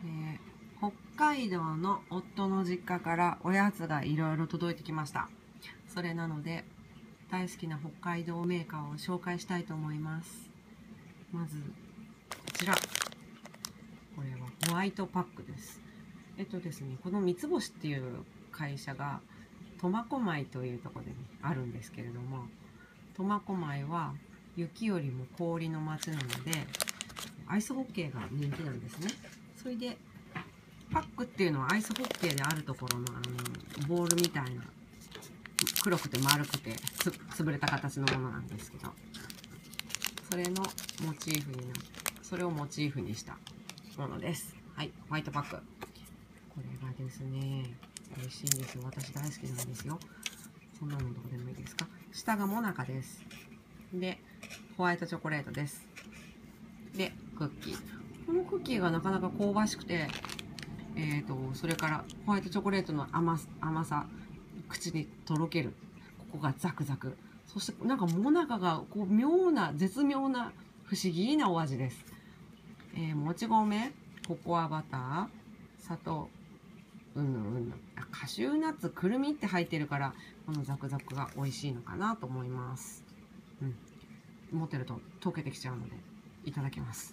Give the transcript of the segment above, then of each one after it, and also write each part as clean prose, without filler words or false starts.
北海道の夫の実家からおやつがいろいろ届いてきました。それなので大好きな北海道メーカーを紹介したいと思います。まずこちら、これはホワイトパックです。ですね、この三つ星っていう会社が苫小牧というところにあるんですけれども、苫小牧は雪よりも氷の町なのでアイスホッケーが人気なんですね。それでパックっていうのはアイスホッケーであるところのボールみたいな黒くて丸くて潰れた形のものなんですけど、それのモチーフになって、それをモチーフにしたものです。はい、ホワイトパック。これがですね、美味しいんですよ。私大好きなんですよ。そんなのどうでもいいですか。下がモナカです。で、ホワイトチョコレートです。で、クッキー。このクッキーがなかなか香ばしくて、それからホワイトチョコレートの甘さ、口にとろける。ここがザクザク。そしてなんかモナカがこう絶妙な不思議なお味です。もち米、ココアバター、砂糖、カシューナッツ、くるみって入ってるから、このザクザクが美味しいのかなと思います。持ってると溶けてきちゃうので、いただきます。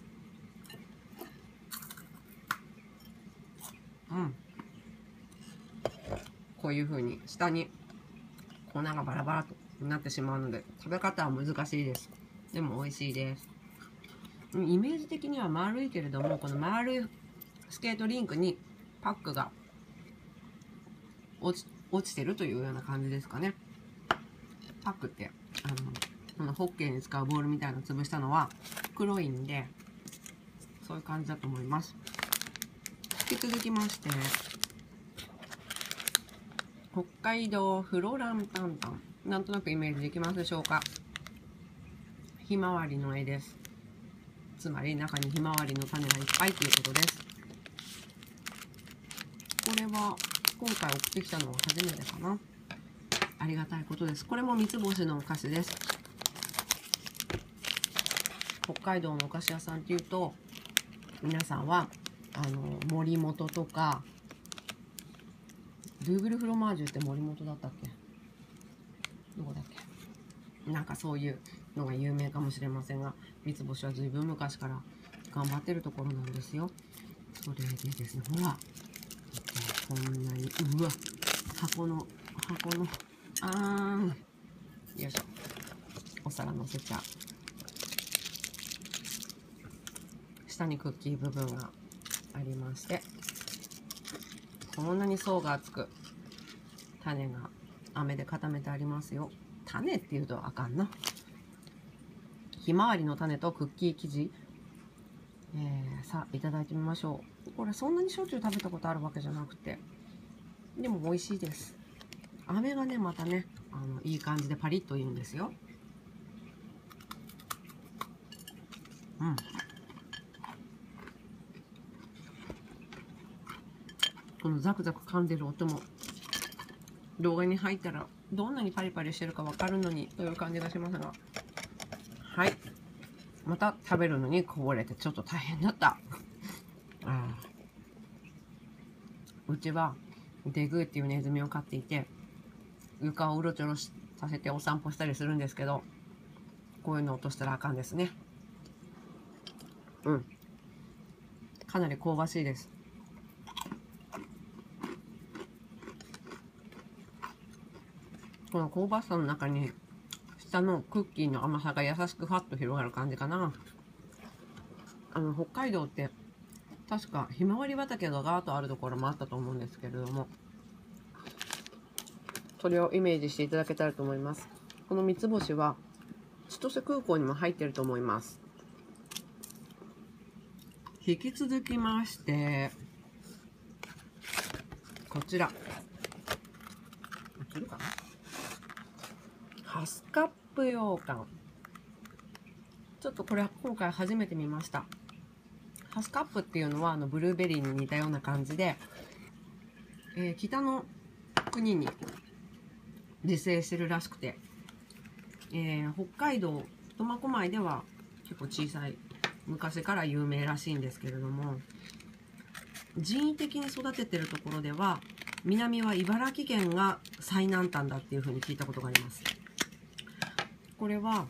こういう風に下に粉がバラバラとなってしまうので、食べ方は難しいです。でも美味しいです。イメージ的には丸いけれども、この丸いスケートリンクにパックが落ちてるというような感じですかね。パックってこのホッケーに使うボールみたいなの潰したのは黒いんで、そういう感じだと思います。引き続きまして、北海道フロランタンタン。なんとなくイメージできますでしょうか。ひまわりの絵です。つまり中にひまわりの種がいっぱいということです。これは今回送ってきたのは初めてかな。ありがたいことです。これも三つ星のお菓子です。北海道のお菓子屋さんっていうと、皆さんは森本とか、ルーグルフロマージュって森本だったっけ、どこだっけ、なんかそういうのが有名かもしれませんが、三つ星は随分昔から頑張ってるところなんですよ。それでですね、ほら、こんなに、うわ、箱のよいしょ、お皿乗せちゃう。下にクッキー部分がありまして、こんなに層が厚く種が飴で固めてありますよ。種って言うとあかんな。ひまわりの種とクッキー生地、さあいただいてみましょう。これそんなにしょっちゅう食べたことあるわけじゃなくて、でも美味しいです。飴がね、またね、いい感じでパリッというんですよ。このザクザク噛んでる音も動画に入ったらどんなにパリパリしてるかわかるのにという感じがしますが、はい、また食べるのにこぼれてちょっと大変だった。うちはデグーっていうネズミを飼っていて、床をうろちょろさせてお散歩したりするんですけど、こういうの落としたらあかんですね。かなり香ばしいです。この香ばしさの中に下のクッキーの甘さが優しくファッと広がる感じかな。北海道って確かひまわり畑がガーッとあるところもあったと思うんですけれども、それをイメージしていただけたらと思います。この三つ星は千歳空港にも入ってると思います。引き続きましてこちら、映るかな、ハスカップ羊羹。ちょっとこれは今回初めて見ました。ハスカップっていうのはブルーベリーに似たような感じで、北の国に自生してるらしくて、北海道苫小牧では結構小さい、昔から有名らしいんですけれども、 人為的に育ててるところでは、南は茨城県が最南端だっていうふうに聞いたことがあります。これは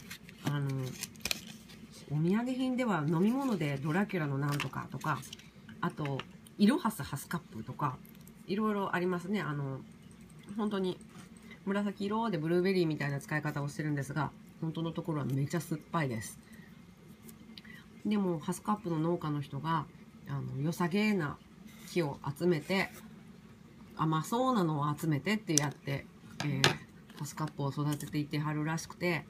お土産品では飲み物でドラキュラのなんとかとか、あとイロハスハスカップとかいろいろありますね。本当に紫色でブルーベリーみたいな使い方をしてるんですが、本当のところはめちゃ酸っぱいです。でもハスカップの農家の人が良さげな木を集めて、甘そうなのを集めてってやって、ハスカップを育てていってはるらしくて、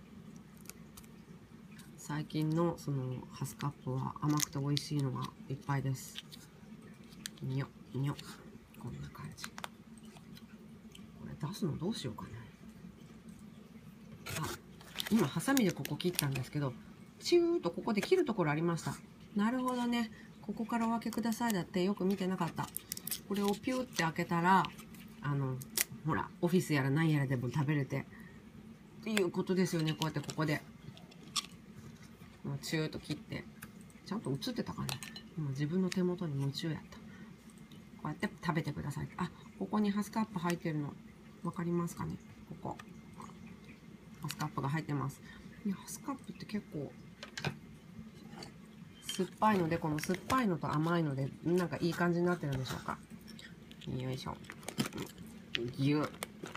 最近のそのハスカップは甘くて美味しいのがいっぱいです。にょにょ、こんな感じ。これ出すのどうしようかな。今ハサミでここ切ったんですけど、チューとここで切るところありました。なるほどね。ここからお分けくださいだってよく見てなかった。これをピューって開けたら、ほら、オフィスやら何やらでも食べれて。っていうことですよね。こうやってここで。もうチューと切って。ちゃんと映ってたかな。今自分の手元に夢中やった。こうやって食べてください。あ、ここにハスカップ入ってるの。わかりますかね。ここ。ハスカップが入ってます。ハスカップって結構酸っぱいので、この酸っぱいのと甘いのでなんかいい感じになってるんでしょうか。よいしょ。ぎゅっ。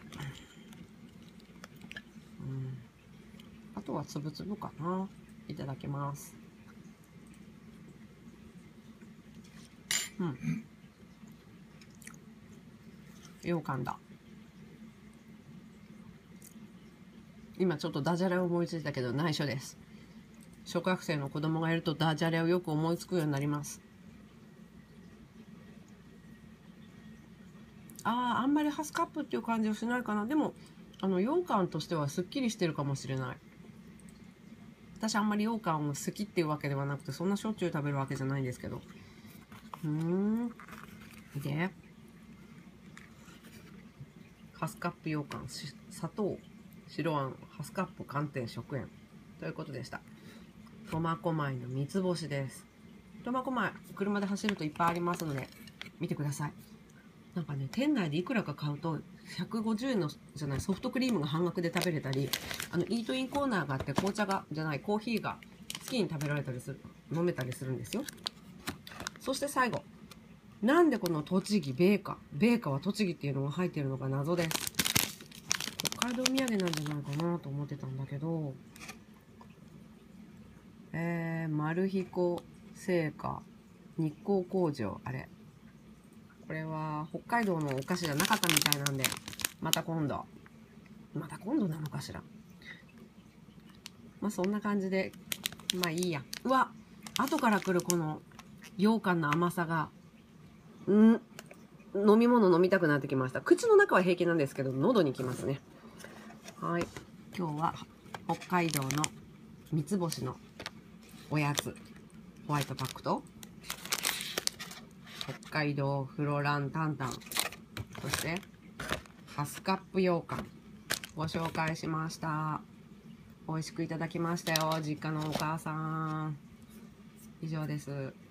あとはつぶつぶかな。いただきます。羊羹だ。今ちょっとダジャレを思いついたけど内緒です。小学生の子供がいるとダジャレをよく思いつくようになります。あんまりハスカップっていう感じはしないかな。でも羊羹としてはすっきりしてるかもしれない。私あんまり羊羹を好きっていうわけではなくて、そんなしょっちゅう食べるわけじゃないんですけど。でハスカップ羊羹、砂糖、白あん、ハスカップ寒天食塩ということでした。苫小牧の三つ星です。苫小牧、車で走るといっぱいありますので見てください。なんかね、店内でいくらか買うと150円のじゃないソフトクリームが半額で食べれたり、イートインコーナーがあってコーヒーが好きに食べられたりする、飲めたりするんですよ。そして最後、なんでこの栃木米花は栃木っていうのが入っているのか謎です。北海道土産なんじゃないかなと思ってたんだけど、丸彦製菓日光工場、これは北海道のお菓子じゃなかったみたいなんで、また今度なのかしら。まあそんな感じで、まあいいや。うわ、後から来るこの羊羹の甘さが、飲み物飲みたくなってきました。口の中は平気なんですけど、喉にきますね。はい。今日は北海道の三つ星のおやつ、ホワイトパックと、北海道フロランタンタン、そしてハスカップ羊羹ご紹介しました。美味しくいただきましたよ、実家のお母さん。以上です。